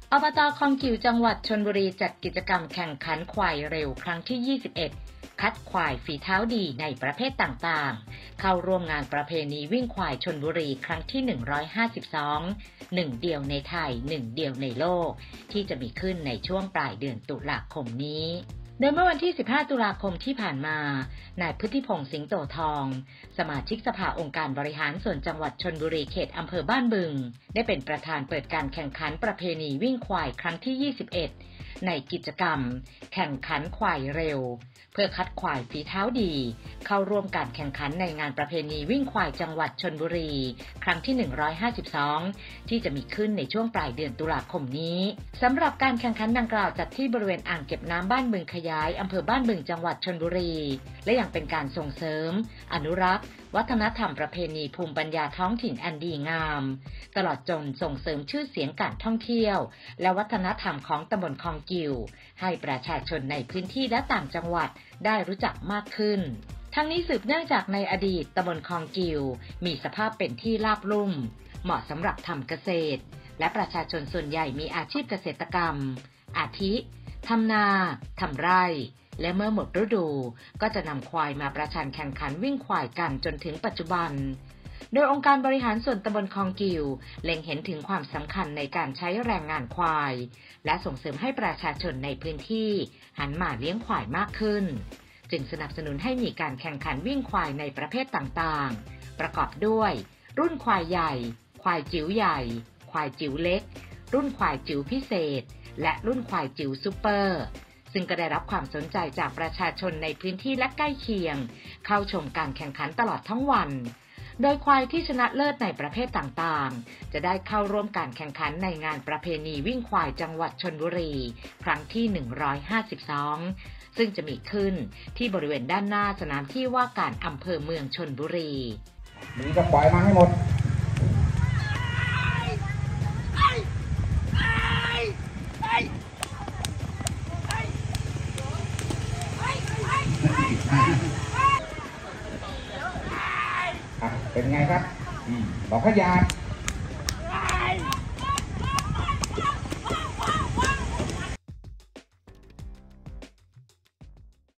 อบต.คลองกิ่วจังหวัดชลบุรีจัดกิจกรรมแข่งขันควายเร็วครั้งที่ 21 คัดควายฝีเท้าดีในประเภทต่างๆเข้าร่วมงานประเพณีวิ่งควายชลบุรีครั้งที่ 152 หนึ่งเดียวในไทยหนึ่งเดียวในโลกที่จะมีขึ้นในช่วงปลายเดือนตุลาคมนี้โดยเมื่อวันที่ 15 ตุลาคมที่ผ่านมานายพุทธิพงษ์สิงโตทองสมาชิกสภาองค์การบริหารส่วนจังหวัดชลบุรีเขตอำเภอบ้านบึงได้เป็นประธานเปิดการแข่งขันประเพณีวิ่งควายครั้งที่ 21 ในกิจกรรมแข่งขันควายเร็วเพื่อคัดควายฝีเท้าดีเข้าร่วมการแข่งขันในงานประเพณีวิ่งควายจังหวัดชลบุรีครั้งที่ 152 ที่จะมีขึ้นในช่วงปลายเดือนตุลาคมนี้สำหรับการแข่งขันดังกล่าวจัดที่บริเวณอ่างเก็บน้ำบ้านบึงขยายอำเภอบ้านบึงจังหวัดชลบุรีและยังเป็นการส่งเสริมอนุรักษ์วัฒนธรรมประเพณีภูมิปัญญาท้องถิ่นอันดีงามตลอดจนส่งเสริมชื่อเสียงการท่องเที่ยวและวัฒนธรรมของตำบลคลองกิ่วให้ประชาชนในพื้นที่และต่างจังหวัดได้รู้จักมากขึ้นทั้งนี้สืบเนื่องจากในอดีตตำบลคลองกิ่วมีสภาพเป็นที่ราบลุ่มเหมาะสำหรับทำเกษตรและประชาชนส่วนใหญ่มีอาชีพเกษตรกรรมอาทิทำนาทำไร่และเมื่อหมดฤดูก็จะนำควายมาประชันแข่งขันวิ่งควายกันจนถึงปัจจุบันโดยองค์การบริหารส่วนตำบลคลองกิ่วเล็งเห็นถึงความสำคัญในการใช้แรงงานควายและส่งเสริมให้ประชาชนในพื้นที่หันมาเลี้ยงควายมากขึ้นจึงสนับสนุนให้มีการแข่งขันวิ่งควายในประเภทต่างๆประกอบด้วยรุ่นควายใหญ่ควายจิ๋วใหญ่ควายจิ๋วเล็กรุ่นควายจิ๋วพิเศษและรุ่นควายจิ๋วซุปเปอร์ซึ่งก็ได้รับความสนใจจากประชาชนในพื้นที่และใกล้เคียงเข้าชมการแข่งขันตลอดทั้งวันโดยควายที่ชนะเลิศในประเภทต่างๆจะได้เข้าร่วมการแข่งขันในงานประเพณีวิ่งควายจังหวัดชลบุรีครั้งที่ 152 ซึ่งจะมีขึ้นที่บริเวณด้านหน้าสนามที่ว่าการอำเภอเมืองชลบุรีมีก็ปล่อยมาให้หมดเป็นไงครับบอกขยาด